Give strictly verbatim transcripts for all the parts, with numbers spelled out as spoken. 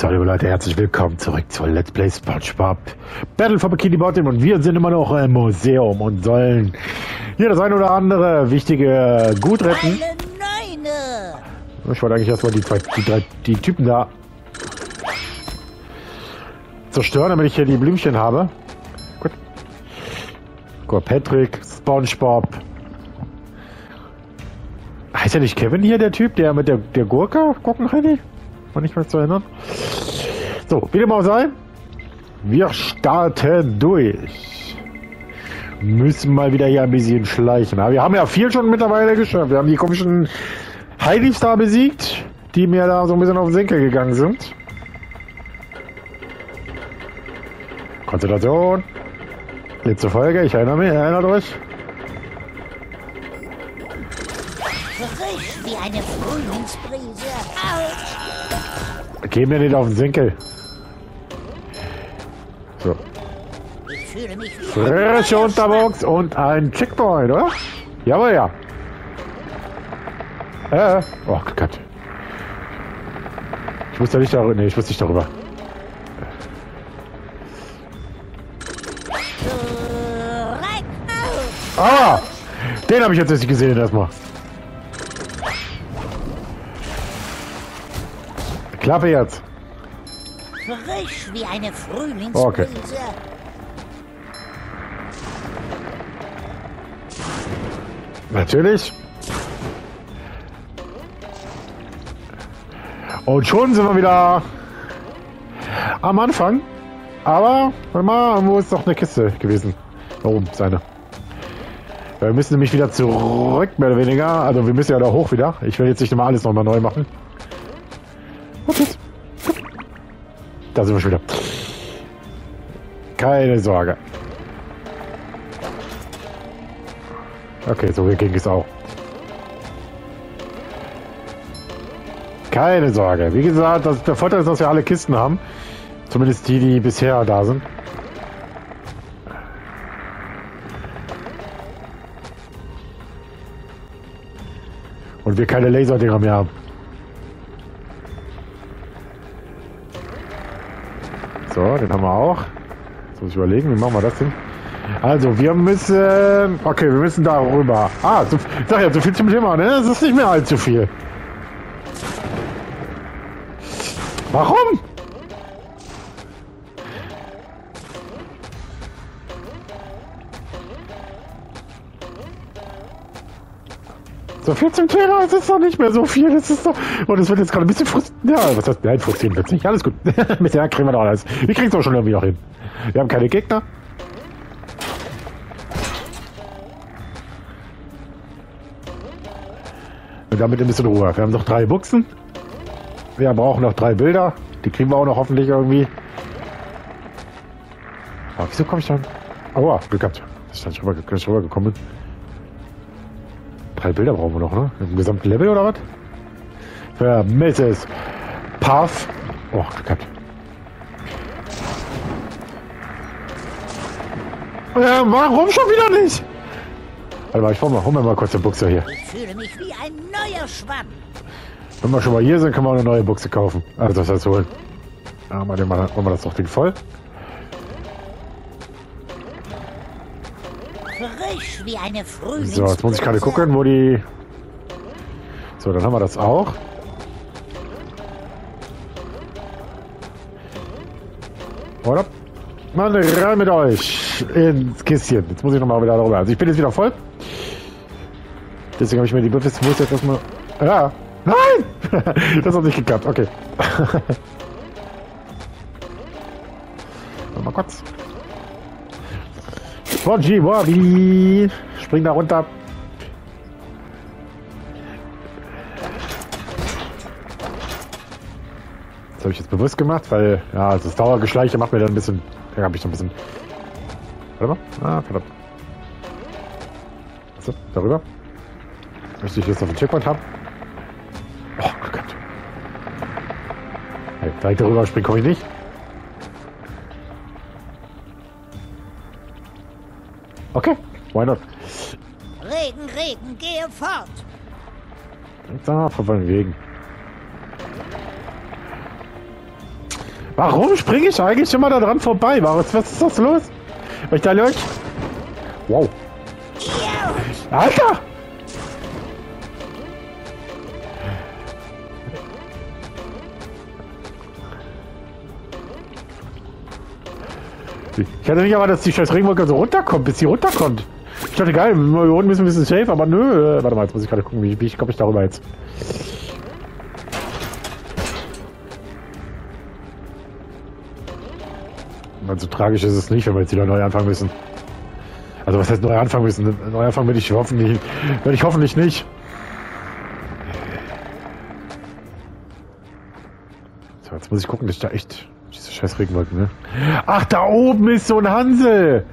So, liebe Leute, herzlich willkommen zurück zu Let's Play SpongeBob Battle for Bikini Bottom und wir sind immer noch im Museum und sollen hier das ein oder andere wichtige Gut retten. Ich wollte eigentlich erstmal die, zwei, die, drei, die Typen da zerstören, damit ich hier die Blümchen habe. Gut. Gut, Patrick, SpongeBob. Heißt ja nicht Kevin hier, der Typ, der mit der, der Gurke? Gurkenheini? War nicht mehr zu erinnern. So, wie dem auch sei. Wir starten durch. Müssen mal wieder hier ein bisschen schleichen. Aber wir haben ja viel schon mittlerweile geschafft. Wir haben die komischen Heidis da besiegt, die mir da so ein bisschen auf den Senkel gegangen sind. Konzentration. Letzte Folge, ich erinnere mich, erinnert euch. Frisch wie eine Frühlingsbrise. Autsch! Geh mir nicht auf den Senkel. So. Ich fühle mich wie Frische Unterbox und ein Checkpoint, oder? Jawohl, ja. Äh. Oh Gott. Ich wusste nicht darüber. Nee, ich wusste nicht darüber. Ah! Den habe ich jetzt nicht gesehen erstmal. Klappe jetzt. frisch wie eine Frühlingsbrise. Okay. Natürlich. Und schon sind wir wieder am Anfang. Aber, warte mal, wo ist doch eine Kiste gewesen? Da oben ist eine. Wir müssen nämlich wieder zurück, mehr oder weniger. Also wir müssen ja da hoch wieder. Ich will jetzt nicht immer alles nochmal neu machen. Okay. Da sind wir schon wieder. Keine Sorge. Okay, so ging es auch. Keine Sorge. Wie gesagt, das, der Vorteil ist, dass wir alle Kisten haben. Zumindest die, die bisher da sind. Und wir keine Laserdinger mehr haben. So, den haben wir auch. Jetzt muss ich überlegen, wie machen wir das denn? Also, wir müssen... Okay, wir müssen da rüber. Ah, so, ich sag ja, so viel zum Thema, ne? Das ist nicht mehr allzu viel. Warum? So viel zum Thema, es ist doch nicht mehr so viel. Das ist doch... Und es wird jetzt gerade ein bisschen frustrierend. Ja, was heißt... Nein, frustrierend wird's nicht. Alles gut. Bisher kriegen wir doch alles. Wir kriegen es auch schon irgendwie noch hin. Wir haben keine Gegner. Und damit ein bisschen Ruhe. Wir haben noch drei Buchsen. Wir brauchen noch drei Bilder. Die kriegen wir auch noch hoffentlich irgendwie. Aber wieso komme ich dann... Aua, Glück gehabt. Das ist nicht rüber, nicht rübergekommen. Drei Bilder brauchen wir noch, ne? Im gesamten Level oder was? Für Misses Puff. Oh, Glück gehabt. Ja, warum schon wieder nicht? Warte mal, ich hol, mal, hol mir mal kurz den Buchse hier. Ich fühle mich wie ein neuer Schwamm. Wenn wir schon mal hier sind, können wir auch eine neue Buchse kaufen. Also das heißt holen. Ja, mal, mal, machen wir das doch Ding voll. Frisch wie eine Frühlingsbrise. So, jetzt muss ich gerade gucken, wo die... So, dann haben wir das auch. Oder? Mann, rein mit euch ins Kistchen. Jetzt muss ich nochmal wieder darüber. Also ich bin jetzt wieder voll. Deswegen habe ich mir die Buffets... Muss jetzt erstmal... Ja! Nein! Das hat nicht geklappt. Okay. Mal kurz. Spongy Wobby! Spring da runter. Das habe ich jetzt bewusst gemacht, weil ja, also das Dauergeschleiche macht mir dann ein bisschen. Da habe ich so ein bisschen. Warte mal. Ah, verdammt. So, darüber. Möchte ich jetzt auf den Checkpoint haben. Oh Gott. Hey, direkt darüber springen komme ich nicht. Okay, why not? Regen, Regen, gehe fort. Da, von wegen. Warum springe ich eigentlich immer da dran vorbei? Was, was ist das los? Was ist da los? Wow. Alter! Ich hatte nicht erwartet, dass die scheiß Regenwolke so runterkommt, bis sie runterkommt. Ich dachte, geil, hier unten ist ein bisschen safe, aber nö. Warte mal, jetzt muss ich gerade gucken, wie, wie komme ich darüber jetzt. Also tragisch ist es nicht, wenn wir jetzt wieder neu anfangen müssen. Also was heißt neu anfangen müssen? Neu anfangen will ich hoffentlich, will ich hoffentlich nicht. So, jetzt muss ich gucken, dass ich da echt diese scheiß Regenwolken, ne? Ach, da oben ist so ein Hansel!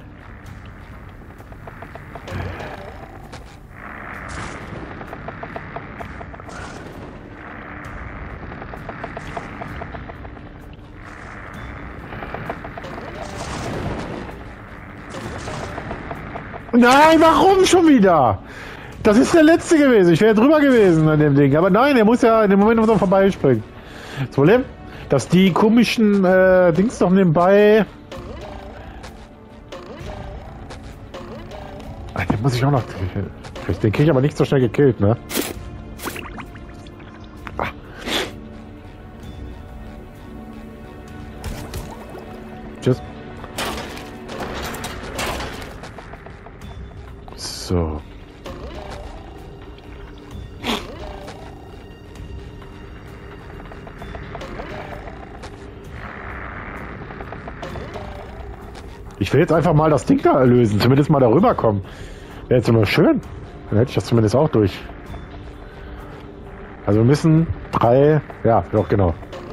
Nein, warum schon wieder? Das ist der letzte gewesen. Ich wäre drüber gewesen an dem Ding. Aber nein, er muss ja in dem Moment, wo er vorbeispringt. Das Problem, dass die komischen äh, Dings noch nebenbei... Ach, den muss ich auch noch... Den kriege ich aber nicht so schnell gekillt, ne? Ah. Tschüss. So. Ich will jetzt einfach mal das Ding da erlösen, zumindest mal darüber kommen. Wäre jetzt immer schön. Dann hätte ich das zumindest auch durch. Also wir müssen drei... Ja, doch, genau.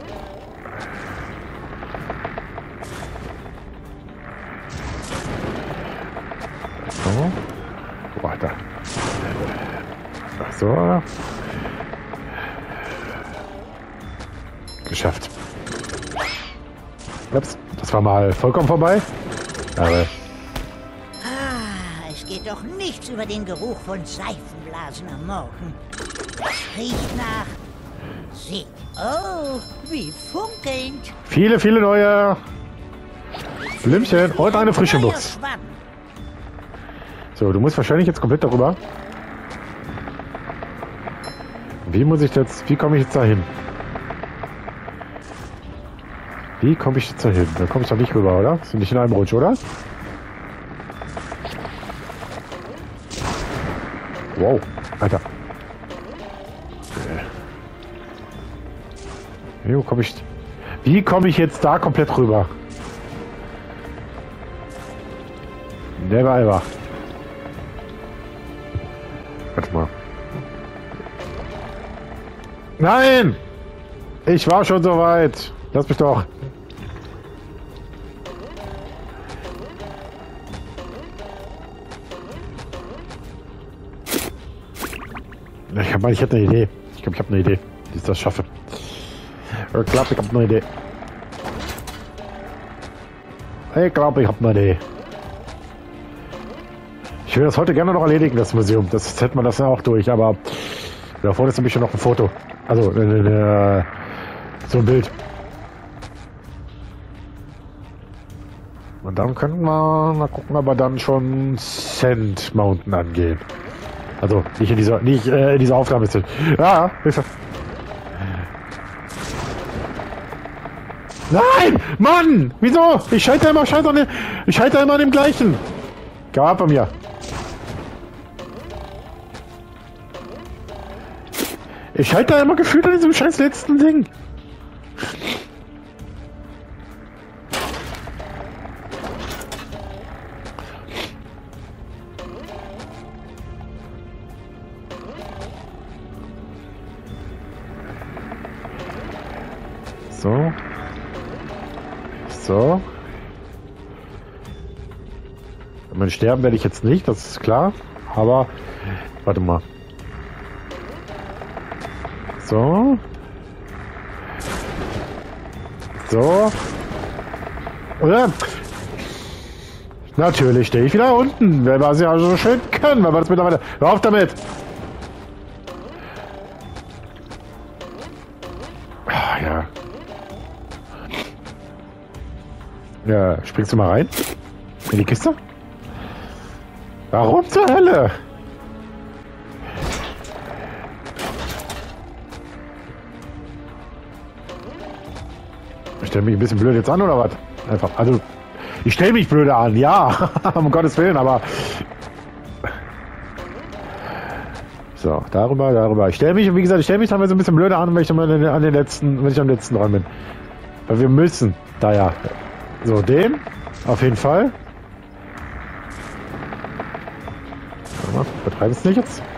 So. Weiter. So. Geschafft. Ups, das war mal vollkommen vorbei. Aber Ah, es geht doch nichts über den Geruch von Seifenblasen am Morgen. Es riecht nach Sieg. Oh, wie funkelnd. viele, viele neue Blümchen und eine frische Neuer Nuss. Schwamm. So, du musst wahrscheinlich jetzt komplett darüber. Wie muss ich jetzt, wie komme ich jetzt da hin? Wie komme ich jetzt da hin? Da komme ich doch nicht rüber, oder? Ist nicht in einem Rutsch, oder? Wow, Alter. Wie komme ich, wie komme ich jetzt da komplett rüber? Never ever. Warte mal. Nein! Ich war schon so weit. Lass mich doch. Ich habe ich hab eine Idee. Ich glaube, ich habe eine Idee, wie ich das schaffe. Ich glaube, ich habe eine Idee. Ich glaube, ich habe eine Idee. Ich will das heute gerne noch erledigen, das Museum. Das hätte man das ja auch durch, aber davor ist nämlich schon noch ein Foto. Also, äh, äh, so ein Bild. Und dann können wir mal gucken, ob wir dann schon Sand Mountain angehen. Also, nicht in dieser, nicht äh, in dieser Aufnahme ist. Ja, ist das. Nein! Mann! Wieso? Ich scheitere immer, scheitere, ich scheitere immer an dem gleichen. Geh ab bei mir. Ich scheitere immer gefühlt an diesem scheiß letzten Ding. So. So. Mein Sterben werde ich jetzt nicht, das ist klar. Aber, warte mal. So. So. Oder? Natürlich stehe ich wieder unten. Wer war es ja so schön können, weil wir das mittlerweile... Hör auf damit! Ah, ja. Ja, springst du mal rein? In die Kiste? Warum zur Hölle? Ich stelle mich ein bisschen blöd jetzt an, oder was? Einfach, also, ich stelle mich blöde an, ja, um Gottes Willen, aber... So, darüber, darüber. Ich stelle mich, wie gesagt, ich stelle mich dann so ein bisschen blöde an, wenn ich, an den, an den letzten, wenn ich am letzten dran bin. Weil wir müssen, da ja. So, den, auf jeden Fall. Warte mal, vertreibe es nicht jetzt.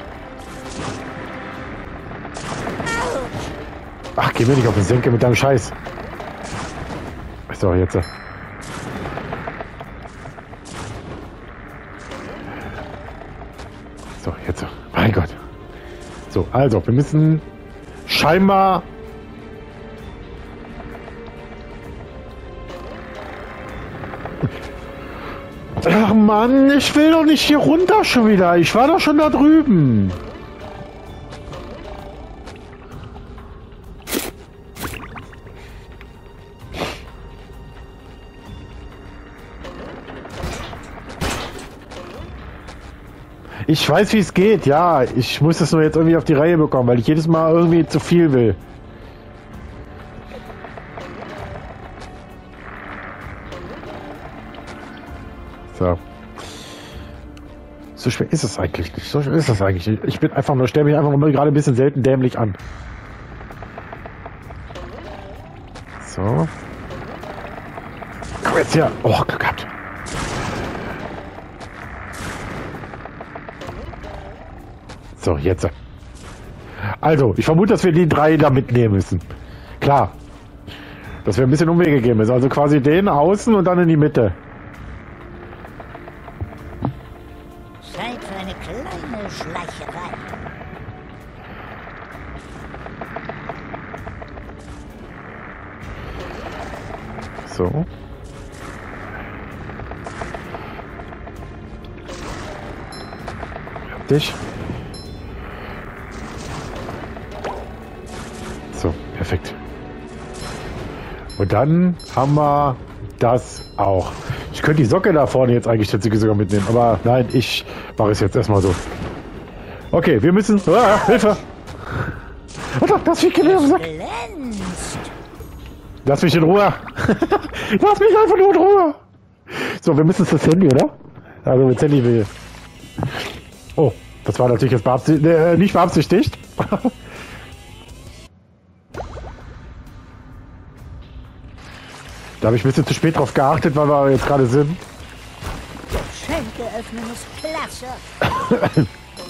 Ach, geh mir nicht auf den Senke mit deinem Scheiß. So, jetzt. So, jetzt. Mein Gott. So, also, wir müssen scheinbar... Ach Mann, ich will doch nicht hier runter schon wieder. Ich war doch schon da drüben. Ich weiß, wie es geht, ja. Ich muss es nur jetzt irgendwie auf die Reihe bekommen, weil ich jedes Mal irgendwie zu viel will. So. So schwer ist es eigentlich nicht. So schwer ist es eigentlich nicht. Ich bin einfach nur, stelle mich einfach nur gerade ein bisschen selten dämlich an. So. Komm jetzt her. Oh, Glück gehabt. So, jetzt. Also, ich vermute, dass wir die drei da mitnehmen müssen. Klar. Dass wir ein bisschen Umwege gehen müssen. Also quasi den außen und dann in die Mitte. Zeit für eine kleine Schleicherei. So. Hab dich. So, perfekt. Und dann haben wir das auch. Ich könnte die Socke da vorne jetzt eigentlich tatsächlich sogar mitnehmen, aber nein, ich mache es jetzt erstmal so. Okay, wir müssen... Ah, Hilfe! Alter, das Vieh geht auf den Sack! Lass mich in Ruhe! Lass mich einfach nur in Ruhe! So, wir müssen zu Sandy, oder? Also mit Sandy will... Oh, das war natürlich jetzt beabsichtigt, äh, nicht beabsichtigt. Da habe ich ein bisschen zu spät drauf geachtet, weil wir jetzt gerade sind. Geschenke öffnen ist klasse.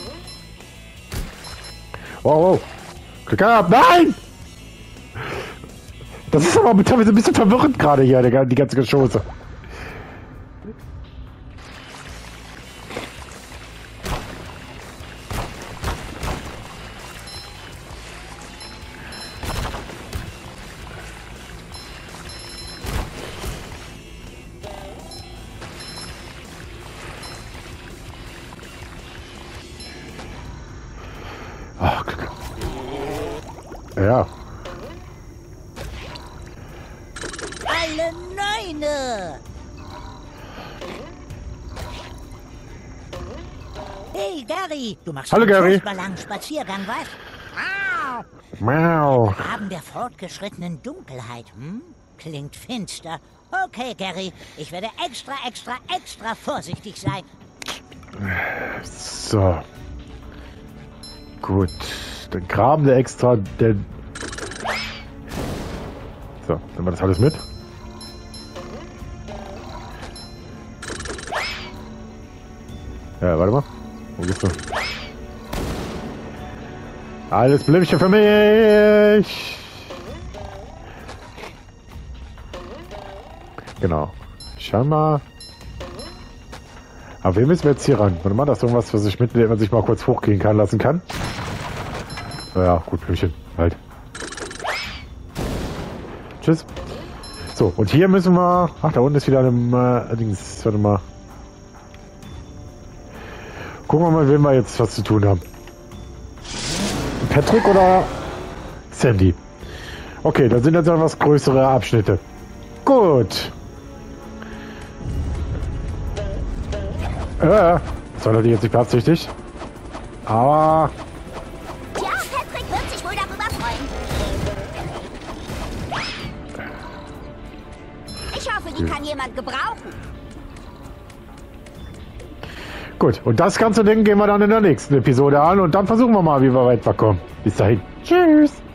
Wow, wow. Glück gehabt. Nein! Das ist aber teilweise ein bisschen verwirrend gerade hier, die ganze Geschosse. Ach, Glück. Ja. Alle Neune! Hey Gary, du machst Hallo, einen Gary. furchtbar langen Spaziergang, was? Mau! Miau. Haben der fortgeschrittenen Dunkelheit, hm? Klingt finster. Okay, Gary, ich werde extra, extra, extra vorsichtig sein. So. Gut. Dann graben wir extra den... So, nehmen wir das alles mit. Ja, warte mal. Wo bist du? Alles Blümchen für mich! Genau. Scheinbar... Aber wir müssen jetzt hier ran. Warte mal, das ist irgendwas, was ich mitnehmen, man sich mal kurz hochgehen kann, lassen kann. Ja, gut, Blümchen. Halt. Tschüss. So, und hier müssen wir... Ach, da unten ist wieder eine... Äh, Dings. Warte mal. Gucken wir mal, wem wir jetzt was zu tun haben. Patrick oder Sandy? Okay, dann sind jetzt etwas größere Abschnitte. Gut. Äh, das war natürlich jetzt nicht beabsichtigt. Aber... Tja, Patrick wird sich wohl darüber freuen. Ich hoffe, die kann jemand gebrauchen. Gut, und das ganze Ding gehen wir dann in der nächsten Episode an und dann versuchen wir mal, wie wir weiterkommen. Bis dahin. Tschüss.